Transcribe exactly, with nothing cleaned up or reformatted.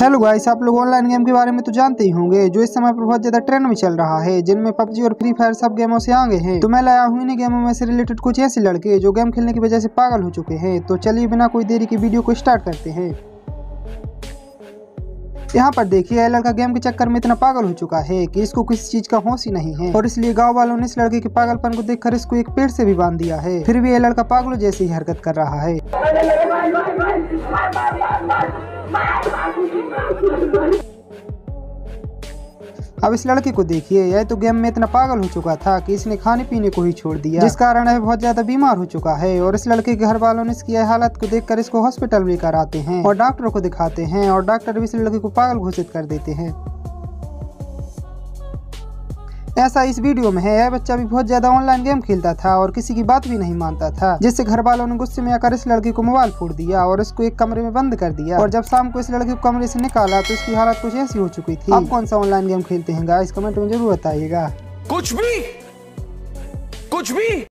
Hello guys, आप लोग online game के बारे में तो जानते ही होंगे जो इस समय पर बहुत ज्यादा ट्रेंड में चल रहा है, जिनमें पबजी और फ्री फायर सब गेमों से आगे हैं। तो मैं लाया हूँ इन्हीं गेमों में से रिलेटेड कुछ ऐसे लड़के जो गेम खेलने की वजह से पागल हो चुके हैं। तो चलिए बिना कोई देरी की वीडियो को स्टार्ट करते हैं। यहाँ पर देखिए, यह लड़का गेम के चक्कर में इतना पागल हो चुका है कि इसको किसी चीज का होश ही नहीं है, और इसलिए गांव वालों ने इस लड़के के पागलपन को देखकर इसको एक पेड़ से भी बांध दिया है। फिर भी यह लड़का पागलों जैसी ही हरकत कर रहा है। अब इस लड़के को देखिए, यह तो गेम में इतना पागल हो चुका था कि इसने खाने पीने को ही छोड़ दिया, जिस कारण यह बहुत ज्यादा बीमार हो चुका है। और इस लड़के के घर वालों ने इसकी यह हालत को देखकर इसको हॉस्पिटल लेकर आते हैं और डॉक्टरों को दिखाते हैं, और डॉक्टर भी इस लड़के को पागल घोषित कर देते हैं। ऐसा इस वीडियो में है, यह बच्चा भी बहुत ज्यादा ऑनलाइन गेम खेलता था और किसी की बात भी नहीं मानता था, जिससे घर वालों ने गुस्से में आकर इस लड़के को मोबाइल फोड़ दिया और इसको एक कमरे में बंद कर दिया। और जब शाम को इस लड़के को कमरे से निकाला तो इसकी हालत कुछ ऐसी हो चुकी थी। आप कौन सा ऑनलाइन गेम खेलते हैं गाइस, कमेंट में जरूर बताइएगा। कुछ भी कुछ भी